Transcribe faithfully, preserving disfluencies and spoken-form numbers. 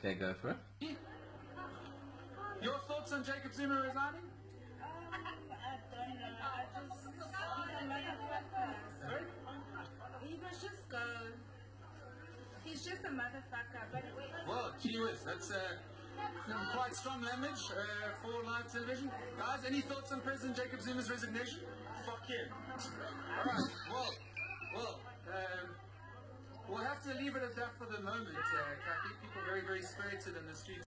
Okay, go for it. Your thoughts on Jacob Zuma resigning? Um, I don't know. I just, he's a motherfucker. Sorry? He must just go. He's just a motherfucker. But Well, gee whiz, that's uh, some quite strong language uh, for live television. Guys, any thoughts on President Jacob Zuma's resignation? Fuck him. Alright, well, well, um, we'll have to leave it at that for the moment. Uh, I think people are very, very spirited in the streets.